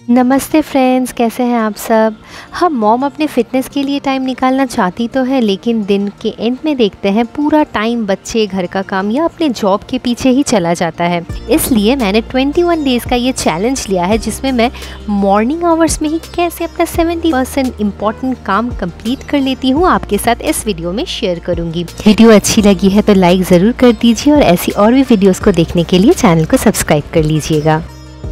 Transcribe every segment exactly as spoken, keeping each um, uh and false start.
नमस्ते फ्रेंड्स, कैसे हैं आप सब। हम मॉम अपने फ़िटनेस के लिए टाइम निकालना चाहती तो है, लेकिन दिन के एंड में देखते हैं पूरा टाइम बच्चे, घर का काम या अपने जॉब के पीछे ही चला जाता है। इसलिए मैंने इक्कीस डेज़ का ये चैलेंज लिया है, जिसमें मैं मॉर्निंग आवर्स में ही कैसे अपना सत्तर परसेंट इम्पॉर्टेंट काम कंप्लीट कर लेती हूँ, आपके साथ इस वीडियो में शेयर करूँगी। वीडियो अच्छी लगी है तो लाइक ज़रूर कर दीजिए और ऐसी और भी वीडियोज़ को देखने के लिए चैनल को सब्सक्राइब कर लीजिएगा।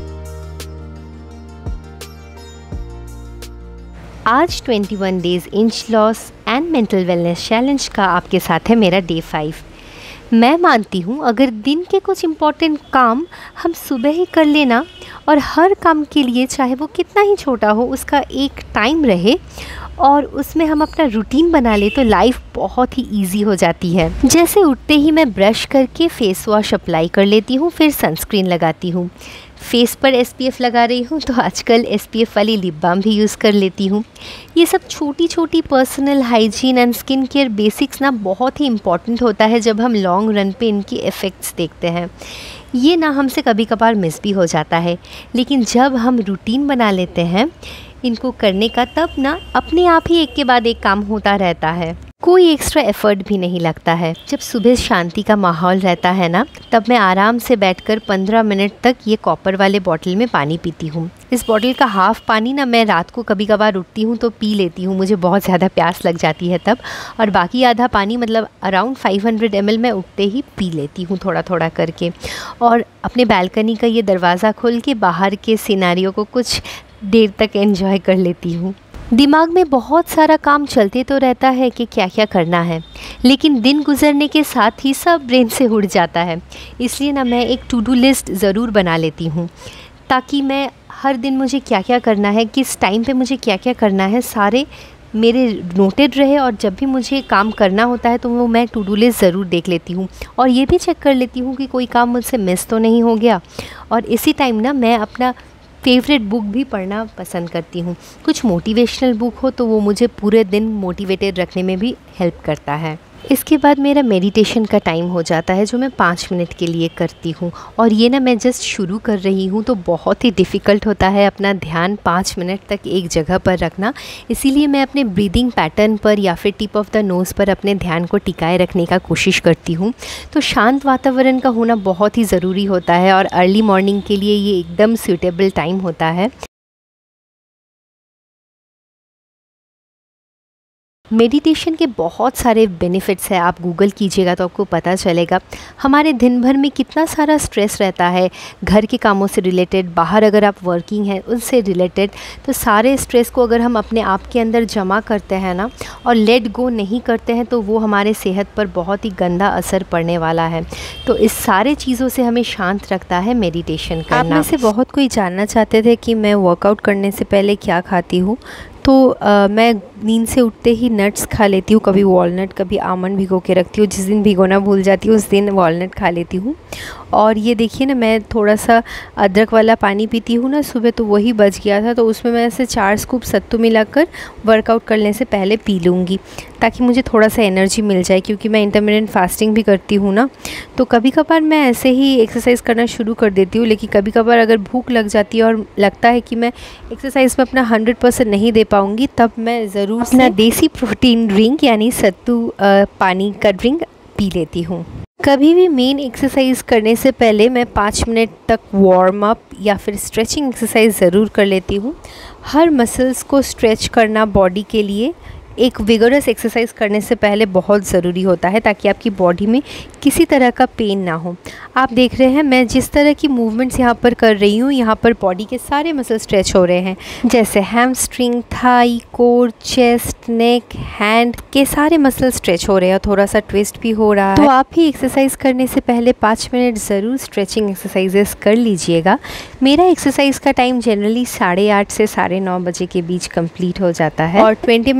आज इक्कीस days inch loss and mental wellness challenge का आपके साथ है मेरा डे फाइव। मैं मानती हूँ अगर दिन के कुछ इम्पॉर्टेंट काम हम सुबह ही कर लेना और हर काम के लिए, चाहे वो कितना ही छोटा हो, उसका एक टाइम रहे और उसमें हम अपना रूटीन बना ले तो लाइफ बहुत ही इजी हो जाती है। जैसे उठते ही मैं ब्रश करके फेस वॉश अप्लाई कर लेती हूँ, फिर सनस्क्रीन लगाती हूँ। फेस पर एस पी एफ लगा रही हूँ तो आजकल एस पी एफ वाली लिप बाम भी यूज़ कर लेती हूँ। ये सब छोटी छोटी personal hygiene and skin care basics ना बहुत ही इम्पॉर्टेंट होता है जब हम लॉन्ग रन पे इनकी इफ़ेक्ट्स देखते हैं। ये ना हमसे कभी कभार मिस भी हो जाता है, लेकिन जब हम रूटीन बना लेते हैं इनको करने का, तब ना अपने आप ही एक के बाद एक काम होता रहता है, कोई एक्स्ट्रा एफ़र्ट भी नहीं लगता है। जब सुबह शांति का माहौल रहता है ना, तब मैं आराम से बैठकर पंद्रह मिनट तक ये कॉपर वाले बॉटल में पानी पीती हूँ। इस बॉटल का हाफ़ पानी ना मैं रात को कभी कभार उठती हूँ तो पी लेती हूँ, मुझे बहुत ज़्यादा प्यास लग जाती है तब, और बाकी आधा पानी मतलब around five hundred M L मैं उठते ही पी लेती हूँ थोड़ा थोड़ा करके। और अपने बालकनी का ये दरवाज़ा खोल के बाहर के सिनारियों को कुछ देर तक एंजॉय कर लेती हूँ। दिमाग में बहुत सारा काम चलते तो रहता है कि क्या क्या करना है, लेकिन दिन गुजरने के साथ ही सब ब्रेन से उड़ जाता है। इसलिए ना मैं एक टू डू लिस्ट ज़रूर बना लेती हूँ, ताकि मैं हर दिन मुझे क्या क्या करना है, किस टाइम पे मुझे क्या क्या करना है, सारे मेरे नोटेड रहे। और जब भी मुझे काम करना होता है तो वो मैं टू डू लिस्ट ज़रूर देख लेती हूँ और ये भी चेक कर लेती हूँ कि कोई काम मुझसे मिस तो नहीं हो गया। और इसी टाइम ना मैं अपना फेवरेट बुक भी पढ़ना पसंद करती हूँ। कुछ मोटिवेशनल बुक हो तो वो मुझे पूरे दिन मोटिवेटेड रखने में भी हेल्प करता है। इसके बाद मेरा मेडिटेशन का टाइम हो जाता है, जो मैं पाँच मिनट के लिए करती हूँ। और ये ना मैं जस्ट शुरू कर रही हूँ तो बहुत ही डिफ़िकल्ट होता है अपना ध्यान पाँच मिनट तक एक जगह पर रखना। इसीलिए मैं अपने ब्रीदिंग पैटर्न पर या फिर टिप ऑफ द नोज़ पर अपने ध्यान को टिकाए रखने का कोशिश करती हूँ। तो शांत वातावरण का होना बहुत ही ज़रूरी होता है और अर्ली मॉर्निंग के लिए ये एकदम सूटेबल टाइम होता है। मेडिटेशन के बहुत सारे बेनिफिट्स हैं, आप गूगल कीजिएगा तो आपको पता चलेगा। हमारे दिन भर में कितना सारा स्ट्रेस रहता है, घर के कामों से रिलेटेड, बाहर अगर आप वर्किंग हैं उनसे रिलेटेड, तो सारे स्ट्रेस को अगर हम अपने आप के अंदर जमा करते हैं ना और लेट गो नहीं करते हैं तो वो हमारे सेहत पर बहुत ही गंदा असर पड़ने वाला है। तो इस सारे चीज़ों से हमें शांत रखता है मेडिटेशन करना। आप में से बहुत कोई जानना चाहते थे कि मैं वर्कआउट करने से पहले क्या खाती हूँ, तो आ, मैं नींद से उठते ही नट्स खा लेती हूँ, कभी वॉलनट कभी आमंड भिगो के रखती हूँ। जिस दिन भिगोना भूल जाती हूँ उस दिन वॉलनट खा लेती हूँ। और ये देखिए ना, मैं थोड़ा सा अदरक वाला पानी पीती हूँ ना सुबह, तो वही बच गया था, तो उसमें मैं ऐसे चार स्कूप सत्तू मिलाकर वर्कआउट करने से पहले पी लूँगी, ताकि मुझे थोड़ा सा एनर्जी मिल जाए, क्योंकि मैं इंटरमिटेंट फास्टिंग भी करती हूँ ना। तो कभी कभार मैं ऐसे ही एक्सरसाइज करना शुरू कर देती हूँ, लेकिन कभी कभार अगर भूख लग जाती है और लगता है कि मैं एक्सरसाइज में अपना हंड्रेड परसेंट नहीं दे पाऊँगी, तब मैं ज़रूर अपना देसी प्रोटीन ड्रिंक यानी सत्तू पानी का ड्रिंक पी लेती हूँ। कभी भी मेन एक्सरसाइज करने से पहले मैं पाँच मिनट तक वार्म अप या फिर स्ट्रेचिंग एक्सरसाइज ज़रूर कर लेती हूँ। हर मसल्स को स्ट्रेच करना बॉडी के लिए एक विगरस एक्सरसाइज करने से पहले बहुत ज़रूरी होता है, ताकि आपकी बॉडी में किसी तरह का पेन ना हो। आप देख रहे हैं मैं जिस तरह की मूवमेंट्स यहाँ पर कर रही हूँ, यहाँ पर बॉडी के सारे मसल स्ट्रेच हो रहे हैं, जैसे hamstring, thigh, core, chest, neck, hand के सारे मसल स्ट्रेच हो रहे हैं, थोड़ा सा ट्विस्ट भी हो रहा है। तो आप भी एक्सरसाइज करने से पहले पाँच मिनट ज़रूर स्ट्रेचिंग एक्सरसाइजेस कर लीजिएगा। मेरा एक्सरसाइज का टाइम जनरली साढ़े आठ से साढ़े नौ बजे के बीच कंप्लीट हो जाता है और ट्वेंटी मिनट्स में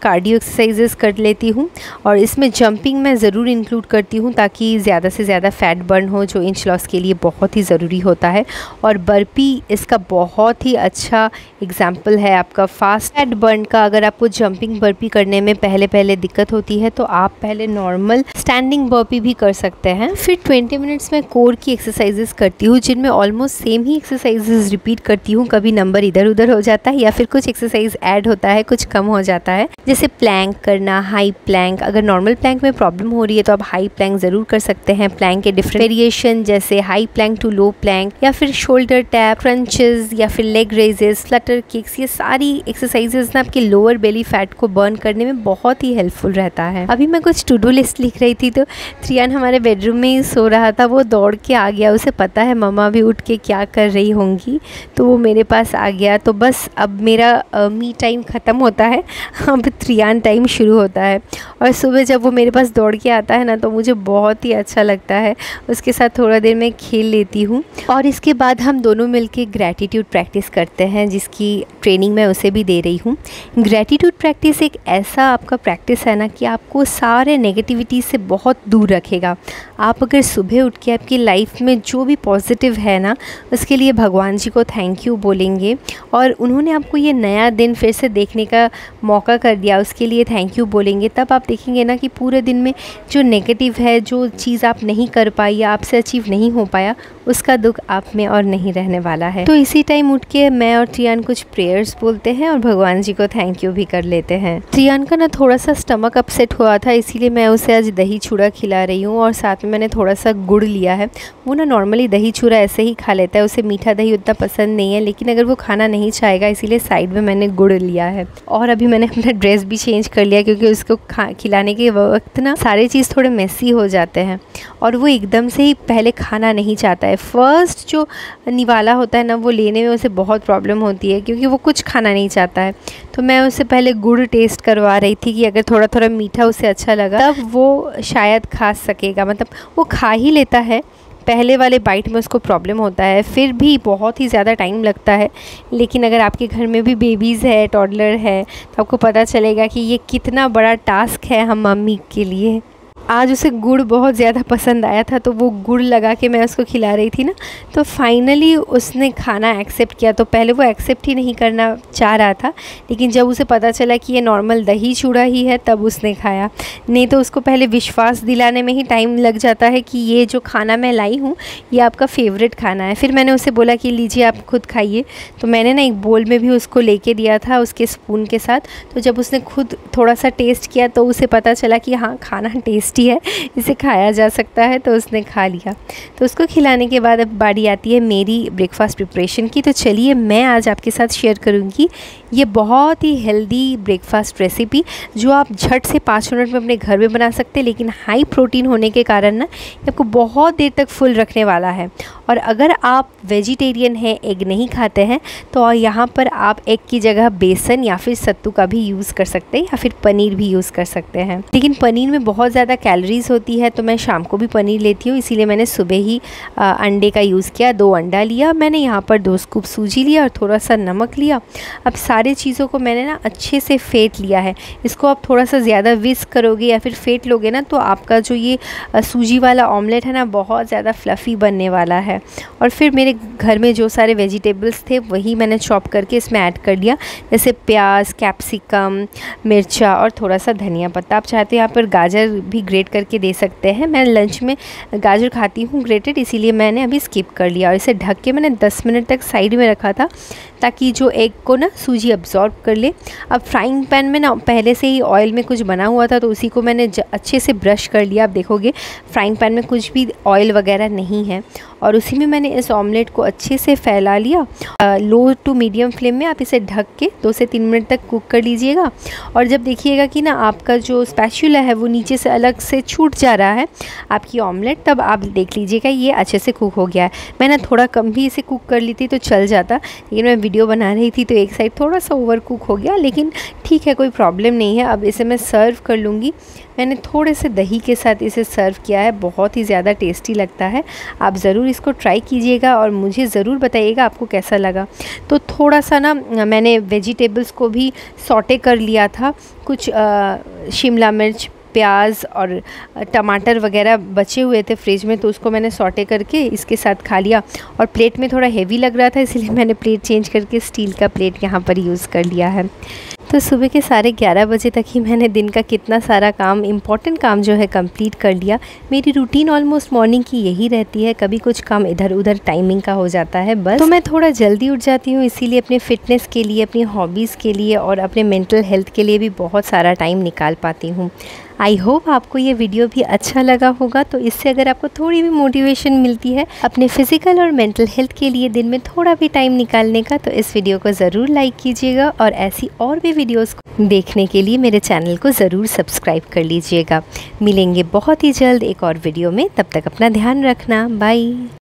कार्डियो एक्सरसाइजेस कर लेती हूँ और इसमें जंपिंग मैं ज़रूर इंक्लूड करती हूँ ताकि ज़्यादा से ज़्यादा फैट बर्न हो, जो इंच लॉस के लिए बहुत ही ज़रूरी होता है। और बर्पी इसका बहुत ही अच्छा एग्जाम्पल है आपका फास्ट फैट बर्न का। अगर आपको जंपिंग बर्पी करने में पहले पहले दिक्कत होती है तो आप पहले नॉर्मल स्टैंडिंग बर्पी भी कर सकते हैं। फिर ट्वेंटी मिनट्स में कोर की एक्सरसाइजेस करती हूँ जिनमें ऑलमोस्ट सेम ही एक्सरसाइजेस रिपीट करती हूँ। कभी नंबर इधर उधर हो जाता है या फिर कुछ एक्सरसाइज ऐड होता है, कुछ कम हो जाता है। जैसे प्लैंक करना, हाई प्लैंक। अगर नॉर्मल प्लैंक में प्रॉब्लम हो रही है तो आप हाई प्लैंक ज़रूर कर सकते हैं। प्लैंक के डिफरेंट वेरिएशन जैसे high plank to low plank, या फिर शोल्डर टैप, क्रंचेस, या फिर लेग रेजेस, फ्लटर किक्स। ये सारी एक्सरसाइजेस ना आपके लोअर बेली फैट को बर्न करने में बहुत ही हेल्पफुल रहता है। अभी मैं कुछ टू डू लिस्ट लिख रही थी तो त्रियान हमारे बेडरूम में ही सो रहा था। वो दौड़ के आ गया, उसे पता है मम्मा भी उठ के क्या कर रही होंगी, तो वो मेरे पास आ गया। तो बस अब मेरा मी टाइम ख़त्म होता है, अब त्रियान टाइम शुरू होता है। और सुबह जब वो मेरे पास दौड़ के आता है ना तो मुझे बहुत ही अच्छा लगता है। उसके साथ थोड़ा देर मैं खेल लेती हूँ और इसके बाद हम दोनों मिलके ग्रैटिट्यूड प्रैक्टिस करते हैं, जिसकी ट्रेनिंग मैं उसे भी दे रही हूँ। ग्रैटिट्यूड प्रैक्टिस एक ऐसा आपका प्रैक्टिस है ना कि आपको सारे नेगेटिविटी से बहुत दूर रखेगा। आप अगर सुबह उठ के आपकी लाइफ में जो भी पॉजिटिव है ना उसके लिए भगवान जी को थैंक यू बोलेंगे, और उन्होंने आपको ये नया दिन फिर से देखने का मौका कर दिया उसके लिए थैंक यू बोलेंगे, तब आप देखेंगे ना कि पूरे दिन में जो नेगेटिव है, जो चीज़ आप नहीं कर पाई या आपसे अचीव नहीं हो पाया, उसका दुख आप में और नहीं रहने वाला है। तो इसी टाइम उठ के मैं और त्रियान कुछ प्रेयर्स बोलते हैं और भगवान जी को थैंक यू भी कर लेते हैं। त्रियान का ना थोड़ा सा स्टमक अपसेट हुआ था, इसीलिए मैं उसे आज दही चूड़ा खिला रही हूँ और साथ में मैंने थोड़ा सा गुड़ लिया है। वो ना नॉर्मली दही चूड़ा ऐसे ही खा लेता है, उसे मीठा दही उतना पसंद नहीं है, लेकिन अगर वो खाना नहीं चाहेगा इसीलिए साइड में मैंने गुड़ लिया है। और अभी मैंने अपना ड्रेस भी चेंज कर लिया क्योंकि उसको खा खिलाने के वक्त ना सारे चीज़ थोड़े मेसी हो जाते हैं और वो एकदम से ही पहले खाना नहीं चाहता है। फर्स्ट जो निवाला होता है ना वो लेने में उसे बहुत प्रॉब्लम होती है क्योंकि वो कुछ खाना नहीं चाहता है। तो मैं उसे पहले गुड़ टेस्ट करवा रही थी कि अगर थोड़ा थोड़ा मीठा उसे अच्छा लगा तब वो शायद खा सकेगा। मतलब वो खा ही लेता है, पहले वाले बाइट में उसको प्रॉब्लम होता है, फिर भी बहुत ही ज़्यादा टाइम लगता है। लेकिन अगर आपके घर में भी बेबीज़ है, टॉडलर है, तो आपको पता चलेगा कि ये कितना बड़ा टास्क है हम मम्मी के लिए। आज उसे गुड़ बहुत ज़्यादा पसंद आया था तो वो गुड़ लगा के मैं उसको खिला रही थी ना, तो फाइनली उसने खाना एक्सेप्ट किया। तो पहले वो एक्सेप्ट ही नहीं करना चाह रहा था, लेकिन जब उसे पता चला कि ये नॉर्मल दही चूड़ा ही है तब उसने खाया। नहीं तो उसको पहले विश्वास दिलाने में ही टाइम लग जाता है कि ये जो खाना मैं लाई हूँ ये आपका फेवरेट खाना है। फिर मैंने उसे बोला कि लीजिए आप खुद खाइए, तो मैंने ना एक बोल में भी उसको लेके दिया था उसके स्पून के साथ। तो जब उसने खुद थोड़ा सा टेस्ट किया तो उसे पता चला कि हाँ खाना टेस्ट है, इसे खाया जा सकता है, तो उसने खा लिया। तो उसको खिलाने के बाद अब बारी आती है मेरी ब्रेकफास्ट प्रिपरेशन की। तो चलिए मैं आज आपके साथ शेयर करूंगी ये बहुत ही हेल्दी ब्रेकफास्ट रेसिपी जो आप झट से पाँच मिनट में अपने घर में बना सकते हैं, लेकिन हाई प्रोटीन होने के कारण ना ये आपको बहुत देर तक फुल रखने वाला है। और अगर आप वेजिटेरियन हैं, एग नहीं खाते हैं, तो यहाँ पर आप एग की जगह बेसन या फिर सत्तू का भी यूज़ कर सकते हैं या फिर पनीर भी यूज़ कर सकते हैं। लेकिन पनीर में बहुत ज़्यादा कैलोरीज होती है तो मैं शाम को भी पनीर लेती हूँ, इसीलिए मैंने सुबह ही आ, अंडे का यूज़ किया। दो अंडा लिया मैंने, यहाँ पर दो स्कूप सूजी लिया और थोड़ा सा नमक लिया। अब सारी चीज़ों को मैंने ना अच्छे से फेंट लिया है। इसको आप थोड़ा सा ज़्यादा विस्क करोगे या फिर फेंट लोगे ना तो आपका जो ये सूजी वाला ऑमलेट है ना बहुत ज़्यादा फ्लफ़ी बनने वाला है। और फिर मेरे घर में जो सारे वेजिटेबल्स थे वही मैंने चॉप करके इसमें ऐड कर लिया, जैसे प्याज, कैप्सिकम, मिर्चा और थोड़ा सा धनिया पत्ता। आप चाहते हैं यहाँ पर गाजर भी ग्रेट करके दे सकते हैं। मैं लंच में गाजर खाती हूँ ग्रेटेड, इसीलिए मैंने अभी स्किप कर लिया। और इसे ढक के मैंने दस मिनट तक साइड में रखा था ताकि जो एग को ना सूजी अब्जॉर्ब कर ले। अब फ्राइंग पैन में ना पहले से ही ऑयल में कुछ बना हुआ था तो उसी को मैंने अच्छे से ब्रश कर लिया। आप देखोगे फ्राइंग पैन में कुछ भी ऑयल वगैरह नहीं है और उसी में मैंने इस ऑमलेट को अच्छे से फैला लिया। आ, लो टू मीडियम फ्लेम में आप इसे ढक के दो से तीन मिनट तक कुक कर लीजिएगा। और जब देखिएगा कि ना आपका जो स्पैचुला है वो नीचे से अलग से छूट जा रहा है आपकी ऑमलेट, तब आप देख लीजिएगा ये अच्छे से कुक हो गया है। मैं ना थोड़ा कम भी इसे कुक कर ली थी तो चल जाता, लेकिन मैं वीडियो बना रही थी तो एक साइड थोड़ा सा ओवर कुक हो गया, लेकिन ठीक है, कोई प्रॉब्लम नहीं है। अब इसे मैं सर्व कर लूँगी। मैंने थोड़े से दही के साथ इसे सर्व किया है, बहुत ही ज़्यादा टेस्टी लगता है। आप ज़रूर इसको ट्राई कीजिएगा और मुझे ज़रूर बताइएगा आपको कैसा लगा। तो थोड़ा सा ना मैंने वेजिटेबल्स को भी सॉटे कर लिया था, कुछ आ, शिमला मिर्च, प्याज और टमाटर वगैरह बचे हुए थे फ्रिज में, तो उसको मैंने सॉटे करके इसके साथ खा लिया। और प्लेट में थोड़ा हेवी लग रहा था, इसलिए मैंने प्लेट चेंज करके स्टील का प्लेट यहाँ पर यूज़ कर लिया है। तो सुबह के साढ़े ग्यारह बजे तक ही मैंने दिन का कितना सारा काम, इम्पॉर्टेंट काम जो है कंप्लीट कर लिया। मेरी रूटीन ऑलमोस्ट मॉर्निंग की यही रहती है, कभी कुछ काम इधर उधर टाइमिंग का हो जाता है बस। तो मैं थोड़ा जल्दी उठ जाती हूँ, इसीलिए अपने फ़िटनेस के लिए, अपनी हॉबीज़ के लिए और अपने मेंटल हेल्थ के लिए भी बहुत सारा टाइम निकाल पाती हूँ। आई होप आपको ये वीडियो भी अच्छा लगा होगा। तो इससे अगर आपको थोड़ी भी मोटिवेशन मिलती है अपने फ़िज़िकल और मेंटल हेल्थ के लिए दिन में थोड़ा भी टाइम निकालने का, तो इस वीडियो को ज़रूर लाइक कीजिएगा और ऐसी और भी वीडियोस को देखने के लिए मेरे चैनल को ज़रूर सब्सक्राइब कर लीजिएगा। मिलेंगे बहुत ही जल्द एक और वीडियो में, तब तक अपना ध्यान रखना। बाय।